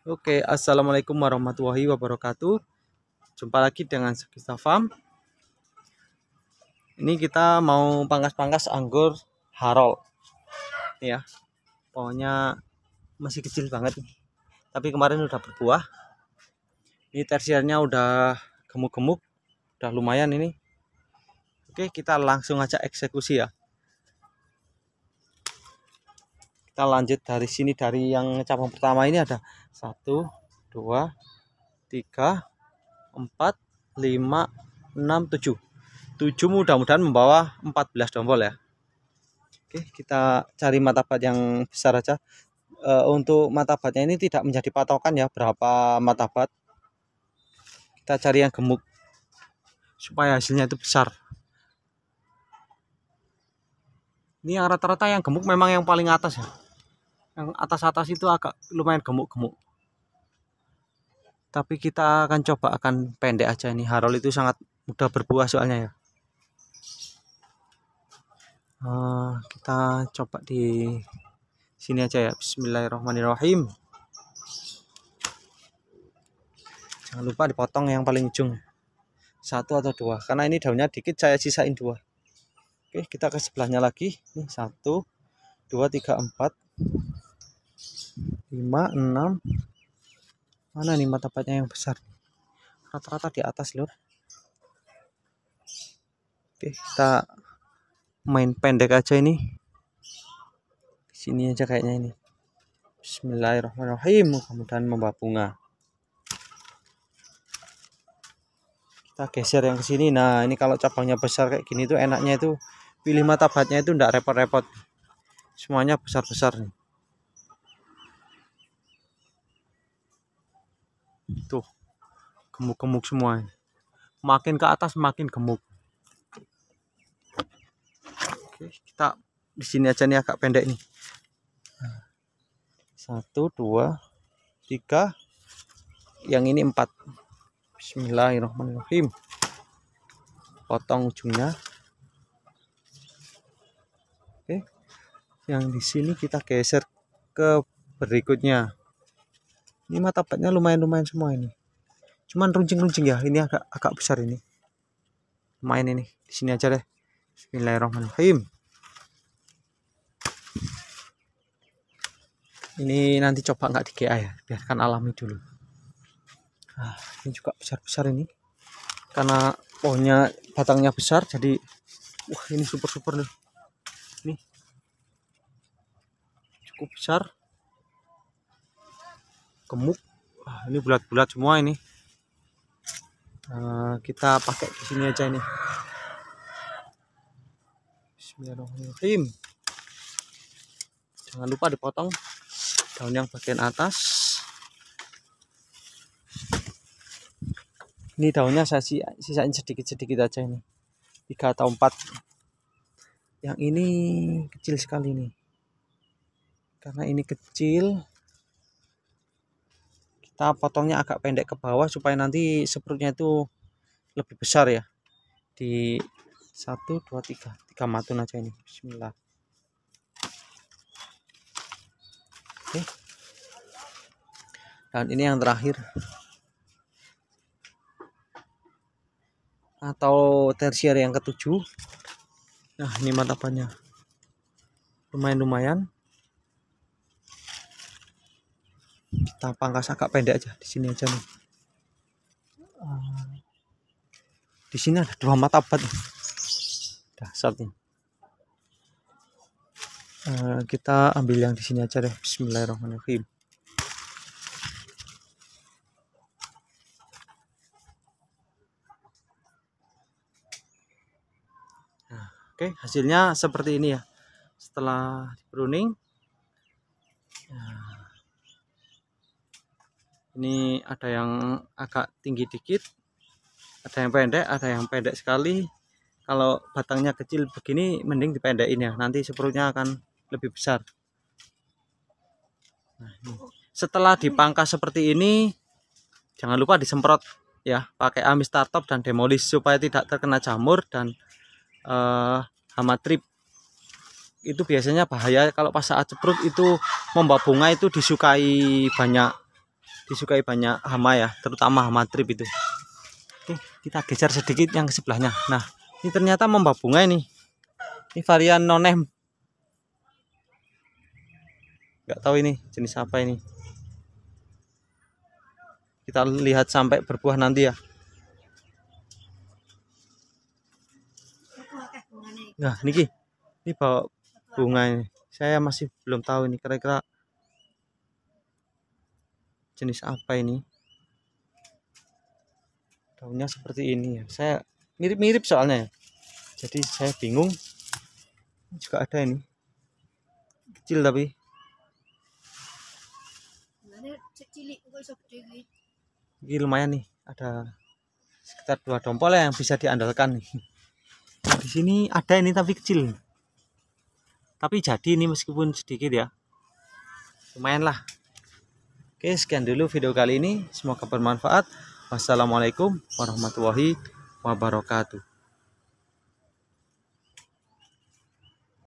Oke, assalamualaikum warahmatullahi wabarakatuh. Jumpa lagi dengan Sekista Farm. Ini kita mau pangkas-pangkas anggur Harold. Ini ya, pohonnya masih kecil banget nih. Tapi kemarin udah berbuah. Ini tersiernya udah gemuk-gemuk, udah lumayan ini. Oke, kita langsung aja eksekusi ya. Kita lanjut dari sini, dari yang cabang pertama ini ada 1, 2, 3, 4, 5, 6, 7. 7 mudah-mudahan membawa 14 tombol ya. Oke, kita cari martabat yang besar aja. Untuk martabatnya ini tidak menjadi patokan ya berapa martabat. Kita cari yang gemuk supaya hasilnya itu besar. Ini yang rata-rata yang gemuk memang yang paling atas ya. Yang atas-atas itu agak lumayan gemuk-gemuk. Tapi kita akan coba akan pendek aja ini. Harold itu sangat mudah berbuah soalnya ya. Kita coba di sini aja ya. Bismillahirrahmanirrahim. Jangan lupa dipotong yang paling ujung, 1 atau 2, karena ini daunnya dikit, saya sisain 2. Oke, kita ke sebelahnya lagi. Ini 1, 2, 3, 4, 5, 6. Mana nih martabatnya yang besar? Rata-rata di atas lur. Oke, kita main pendek aja ini. Di sini aja kayaknya ini. Bismillahirrahmanirrahim. Mudah-mudahan membawa bunga. Kita geser yang ke sini. Nah, ini kalau cabangnya besar kayak gini tuh enaknya itu pilih martabatnya itu enggak repot-repot. Semuanya besar-besar nih. Tuh, gemuk-gemuk semua. Makin ke atas makin gemuk. Oke, kita di sini aja nih agak pendek nih. 1, 2, 3. Yang ini 4. Bismillahirrahmanirrahim. Potong ujungnya. Oke. Yang di sini kita geser ke berikutnya. Ini martabatnya lumayan semua ini. Cuman runcing-runcing ya. Ini agak besar ini. Lumayan ini. Di sini aja deh. Bismillahirrahmanirrahim. Ini nanti coba nggak di GA ya. Biarkan alami dulu. Nah, ini juga besar-besar ini. Karena pohonnya batangnya besar jadi wah ini super nih. Nih. Cukup besar. Gemuk. Wah, ini bulat-bulat semua ini. Kita pakai di sini aja ini. Bismillahirrahmanirrahim. Jangan lupa dipotong daun yang bagian atas. Ini daunnya saya sisain sedikit-sedikit aja ini. 3 atau 4. Yang ini kecil sekali nih. Karena ini kecil, kita potongnya agak pendek ke bawah supaya nanti seprutnya itu lebih besar ya. Di 1, 2, 3 matun aja ini. Bismillah. Oke. Dan ini yang terakhir atau tersier yang ke-7. Nah, ini martabatnya lumayan. Kita pangkas agak pendek aja di sini aja nih. Di sini ada 2 martabat. Dasar nih. Kita ambil yang di sini aja deh. Bismillahirrahmanirrahim. Nah, oke, hasilnya seperti ini ya. Setelah pruning. Nah, ini ada yang agak tinggi dikit, ada yang pendek sekali. Kalau batangnya kecil begini mending dipendekin ya, nanti seprutnya akan lebih besar. Nah, setelah dipangkas seperti ini jangan lupa disemprot ya pakai Amis Startop dan Demolis supaya tidak terkena jamur dan hama trip. Itu biasanya bahaya kalau pas saat ceprut itu membawa bunga itu disukai banyak disukai banyak hama ya, terutama hama trip itu. Oke, kita geser sedikit yang ke sebelahnya. Nah, ini ternyata membawa bunga ini. Ini varian nonem. Nggak tahu ini jenis apa ini. Kita lihat sampai berbuah nanti ya. Nah, ini bawa bunga ini. Saya masih belum tahu ini kira-kira jenis apa ini. Daunnya seperti ini ya. Saya mirip-mirip soalnya ya. Jadi saya bingung. Ini juga ada ini. Kecil tapi. Ini lumayan nih. Ada sekitar 2 dompol ya yang bisa diandalkan nih. Di sini ada ini tapi kecil. Tapi jadi ini meskipun sedikit ya. Lumayan lah. Oke, sekian dulu video kali ini. Semoga bermanfaat. Wassalamualaikum warahmatullahi wabarakatuh.